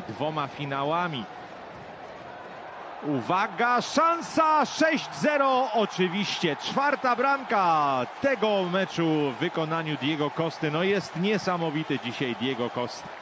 i 2 finałami. Uwaga, szansa 6-0, oczywiście 4. bramka tego meczu w wykonaniu Diego Costy. No jest niesamowity dzisiaj Diego Costa.